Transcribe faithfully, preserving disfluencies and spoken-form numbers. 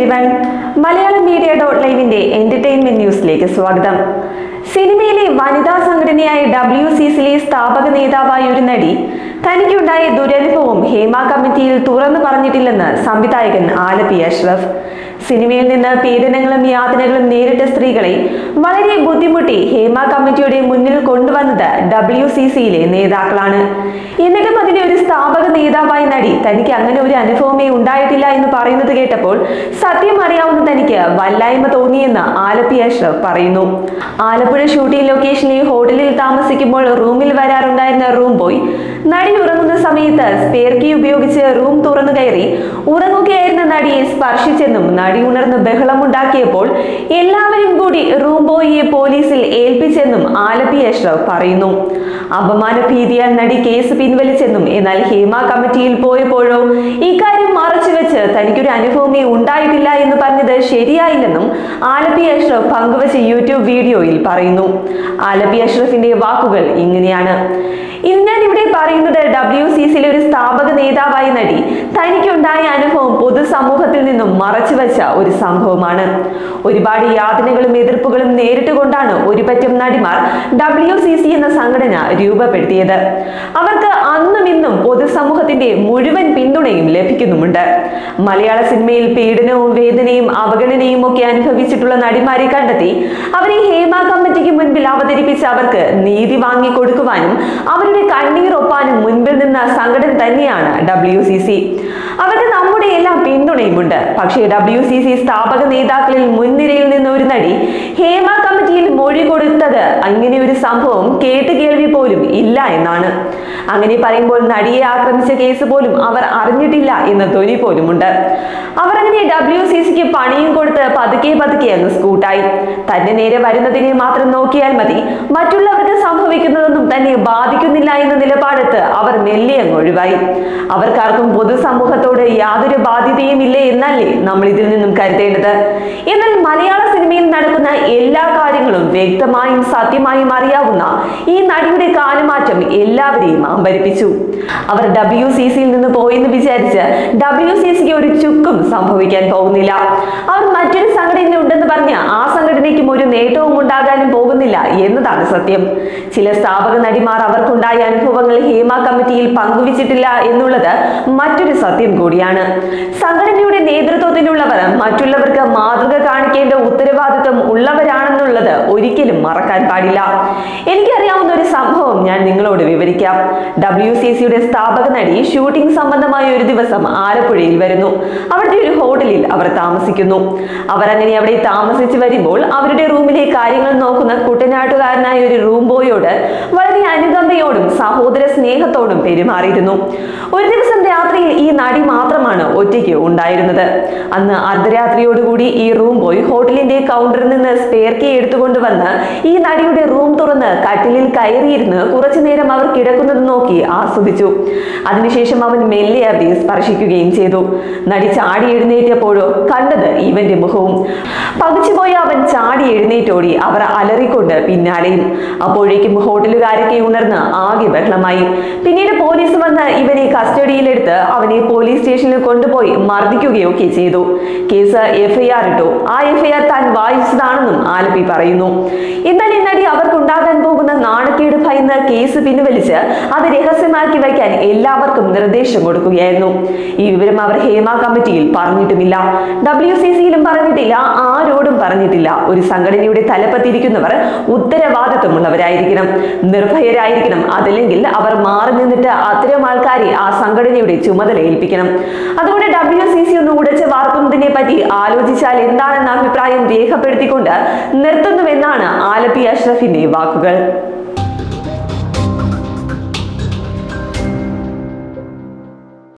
Everyone, Malayalam media dot ലൈവിന്റെ entertainment ന്യൂസിലേക്ക് സ്വാഗതം. സിനിമയിലെ വനിതാ സംഘടനയായ ഡബ്ല്യു സി സിയിലെ സ്ഥാപക നേതാവായ ഒരു നടി തനിക്കുണ്ടായ ദുരനുഭവം ഹേമ കമ്മിറ്റിയിൽ തുറന്നു പറഞ്ഞിട്ടില്ലെന്ന് സംവിധായകൻ ആലപ്പി അഷ്റഫ്. സിനിമയിൽ നിന്ന് പീഡനങ്ങളും യാതനകളും നേരിട്ട സ്ത്രീകളെ വളരെ ബുദ്ധിമുട്ടി ഹേമ കമ്മിറ്റിയുടെ മുന്നിൽ കൊണ്ടുവന്നത് ഡബ്ല്യു സി സിയിലെ നേതാക്കളാണ്. എന്നിട്ടും അതിന്റെ ഒരു സ്ഥാപക നേതാവായ നടി തനിക്ക് അങ്ങനെ ഒരു അനുഭവമേ ഉണ്ടായിട്ടില്ല എന്ന് പറയുന്നത് കേട്ടപ്പോൾ സത്യം അറിയാവുന്ന തനിക്ക് വല്ലായ്മ തോന്നിയെന്ന് ആലപ്പി അഷ്റഫ് പറയുന്നു. ആലപ്പുഴ ഷൂട്ടിംഗ് ലൊക്കേഷനിലെ ഹോട്ടലിൽ താമസിക്കുമ്പോൾ റൂമിൽ വരാറുണ്ടായിരുന്ന റൂം ബോയ് നടി ഉറങ്ങുന്ന സമയത്ത് സ്പെയർ കീ ഉപയോഗിച്ച് റൂം തുറന്നു കയറി ഉറങ്ങുകയായിരുന്ന നടിയെ സ്പർശിച്ചെന്നും നടി ഉണർന്ന് ബഹളമുണ്ടാക്കിയപ്പോൾ എല്ലാവരും കൂടി റൂം ബോയിയെ പോലീസിൽ ഏൽപ്പിച്ചെന്നും ആലപ്പി അഷ്റഫ് പറയുന്നു. അപമാന ഭീതിയാൽ നടി കേസ് പിൻവലിച്ചെന്നും എന്നാൽ ഹേമ കമ്മിറ്റിയിൽ പോയപ്പോഴോ ഇക്കാര്യം മറച്ചുവെച്ച് തനിക്കൊരു അനുഭവമേ ഉണ്ടായിട്ടില്ല എന്ന് പറഞ്ഞത് ശരിയായില്ലെന്നും ആലപ്പി അഷ്റഫ് പങ്കുവച്ച യൂട്യൂബ് വീഡിയോയിൽ പറയുന്നു. ആലപ്പി അഷ്റഫിന്റെ വാക്കുകൾ ഇങ്ങനെയാണ്: ഇന്ന് ഞാൻ ഇവിടെ പറയുന്നത് ഡബ്ല്യു സി സിയിലെ ഒരു സ്ഥാപക നേതാവായ നടി തനിക്കുണ്ടായ അനുഭവം പൊതുസമൂഹത്തിൽ നിന്നും മറച്ചുവെച്ച ഒരു സംഭവമാണ്. ഒരുപാട് യാതനകളും എതിർപ്പുകളും നേരിട്ടുകൊണ്ടാണ് ഒരുപറ്റം നടിമാർ ഡബ്ല്യു സി സി എന്ന സംഘടന രൂപപ്പെടുത്തിയത്. അവർക്ക് അന്നും ഇന്നും പൊതുസമൂഹത്തിന്റെ മുഴുവൻ പിന്തുണയും ലഭിക്കുന്നുമുണ്ട്. മലയാള സിനിമയിൽ പീഡനവും വേദനയും അവഗണനയും ഒക്കെ അനുഭവിച്ചിട്ടുള്ള നടിമാരെ കണ്ടെത്തി അവരെ ഹേമ കമ്മിറ്റിക്ക് മുൻപിൽ അവതരിപ്പിച്ച് അവർക്ക് നീതി വാങ്ങിക്കൊടുക്കുവാനും അവരുടെ കണ്ണീർ ഒപ്പാനും മുൻപിൽ നിന്ന സംഘടന തന്നെയാണ് ഡബ്ല്യു സി സി. അവർക്ക് നമ്മുടെ എല്ലാം പിന്തുണയുമുണ്ട്. പക്ഷേ ഡബ്ല്യു സി സി സ്ഥാപക നേതാക്കളിൽ മുൻനിരയിൽ നിന്ന് ഒരു നടി ഹേമ കമ്മിറ്റിയിൽ മൊഴി കൊടുത്തത് അങ്ങനെ ഒരു സംഭവം കേട്ട് കേൾവി പോലും ഇല്ല എന്നാണ്. അങ്ങനെ പറയുമ്പോൾ നടിയെ ആക്രമിച്ച കേസ് പോലും അവർ അറിഞ്ഞിട്ടില്ല എന്ന ധ്വനി പോലുമുണ്ട്. അവർ അങ്ങനെ ഡബ്ല്യു സി സിക്ക് പണിയും കൊടുത്ത് പതുക്കെ പതുക്കെ അങ്ങ് സ്കൂട്ടായി. തന്റെ നേരെ വരുന്നതിനെ മാത്രം നോക്കിയാൽ മതി, മറ്റുള്ളവർക്ക് സംഭവിക്കുന്നതൊന്നും തന്നെ ബാധിക്കുന്നില്ല എന്ന നിലപാടെടുത്ത് അവർ മെല്ലെ അങ്ങ് ഒഴിവായി. അവർക്കാർക്കും പൊതുസമൂഹത്തോട് യാതൊരു ബാധ്യതയും ഇല്ലേ എന്നല്ലേ നമ്മൾ ഇതിൽ നിന്നും കരുതേണ്ടത്. എന്നാൽ മലയാള സിനിമയിൽ നടക്കുന്ന എല്ലാ കാര്യങ്ങളും വ്യക്തമായും സത്യമായും അറിയാവുന്ന ഈ നടിയുടെ കാലുമാറ്റം എല്ലാവരെയും അമ്പരിപ്പിച്ചു. അവർ ഡബ്ല്യു സി സിയിൽ നിന്ന് പോയെന്ന് വിചാരിച്ച് ഡബ്ല്യു സി സിക്ക് ഒരു ചുക്കും സംഭവിക്കാൻ പോകുന്നില്ല. അവർ മറ്റൊരു സംഘടന ഉണ്ടെന്ന് പറഞ്ഞ് ആ സംഘടനയ്ക്കും ഒരു നേട്ടവും ഉണ്ടാകാനും പോകുന്നില്ല എന്നതാണ് സത്യം. ചില സ്ഥാപക നടിമാർ അവർക്കുണ്ടായ അനുഭവങ്ങൾ ഹേമ കമ്മിറ്റിയിൽ പങ്കുവച്ചിട്ടില്ല എന്നുള്ളത് മറ്റൊരു സത്യം കൂടിയാണ്. സംഘടനയുടെ നേതൃത്വത്തിലുള്ളവർ മറ്റുള്ളവർക്ക് മാതൃക കാണിക്കേണ്ട ഉത്തരവാദിത്വം ഉള്ളവരാണെന്നുള്ളത് ഒരിക്കലും മറക്കാൻ പാടില്ല. എനിക്കറിയാവുന്ന ഒരു സംഭവം ഞാൻ നിങ്ങളോട് വിവരിക്കാം. ഡബ്ല്യു സി സിയുടെ സ്ഥാപക നടി ഷൂട്ടിംഗ് സംബന്ധമായ ഒരു ദിവസം ആലപ്പുഴയിൽ വരുന്നു. അവിടുത്തെ ഒരു ഹോട്ടലിൽ അവർ താമസിക്കുന്നു. അവർ അങ്ങനെ അവിടെ താമസിച്ച് വരുമ്പോൾ അവരുടെ റൂമിലെ കാര്യങ്ങൾ നോക്കുന്ന കുട്ടനാട്ടുകാരനായ ഒരു റൂം ബോയോട് വളരെ അനുകമ്പയോടും സഹോദര സ്നേഹത്തോടും പെരുമാറിയിരുന്നു. ഒരു ദിവസം രാത്രിയിൽ ഈ നടി മാത്രമാണ് ഒറ്റയ്ക്ക് ഉണ്ടായിരുന്നത്. അന്ന് അർദ്ധരാത്രിയോടുകൂടി ഈ റൂം ബോയ് ഹോട്ടലിന്റെ കൗണ്ടറിൽ നിന്ന് സ്പെയർ കീ എടുത്തുകൊണ്ടുവന്ന് ഈ നടിയുടെ റൂം തുറന്ന് കട്ടിലിൽ കയറിയിരുന്ന് കുറച്ചു നേരം അവർ കിടക്കുന്നത് നോക്കി ആസ്വദിച്ചു. അതിനുശേഷം അവൻ മെല്ലെ അവരെ സ്പർശിക്കുകയും ചെയ്തു. നടി ചാടി എഴുന്നേറ്റപ്പോഴോ കണ്ടത് ഇവന്റെ മുഖവും. പകുച്ചുപോയ അവൻ ചാടി എഴുന്നേറ്റോടി. അവർ അലറിക്കൊണ്ട് പിന്നാലെയും. അപ്പോഴേക്കും ഹോട്ടലുകാരൊക്കെ ഉണർന്ന് ആകെ ബഹളമായി. പിന്നീട് പോലീസ് വന്ന് ഇവനെ കസ്റ്റഡിയിലെടുത്ത് അവനെ പോലീസ് സ്റ്റേഷനിൽ കൊണ്ടുപോയി മർദ്ദിക്കുകയൊക്കെ ചെയ്തു. കേസ് എഫ് ഐ ആർ ഇട്ടു. ആ എഫ് ഐ ആർ താൻ വായിച്ചതാണെന്നും ആലപ്പി പറയുന്നു. എന്നാൽ ഈ നടി അവർക്കുണ്ടാകാൻ പോകുന്ന നാണക്കേട് ഭയന്ന് കേസ് പിൻവലിച്ച് അത് രഹസ്യമാക്കി വയ്ക്കാൻ എല്ലാവർക്കും നിർദ്ദേശം കൊടുക്കുകയായിരുന്നു. ഈ വിവരം അവർ ഹേമ കമ്മിറ്റിയിൽ പറഞ്ഞിട്ടുമില്ല. ഡബ്ല്യു സി സിയിലും പറഞ്ഞിട്ടില്ല, ആരോടും പറഞ്ഞിട്ടില്ല. ഒരു സംഘടനയുടെ തലപ്പത്തിരിക്കുന്നവർ ഉത്തരവാദിത്വമുള്ളവരായിരിക്കണം, നിർഭയരായിരിക്കണം. അതല്ലെങ്കിൽ അവർ മാറി നിന്നിട്ട് അത്തരം ആൾക്കാരെ ആ സംഘടനയുടെ ചുമതല ഏൽപ്പിക്കണം. അതുകൊണ്ട് ഡബ്ല്യു സി സി ഒന്ന് ഉടച്ച് വാർക്കുന്നതിനെ പറ്റി ആലോചിച്ചാൽ എന്താണെന്ന അഭിപ്രായം രേഖപ്പെടുത്തിക്കൊണ്ട് നിർത്തുന്നുവെന്നാണ് ആലപ്പി അഷ്റഫിന്റെ വാക്കുകൾ.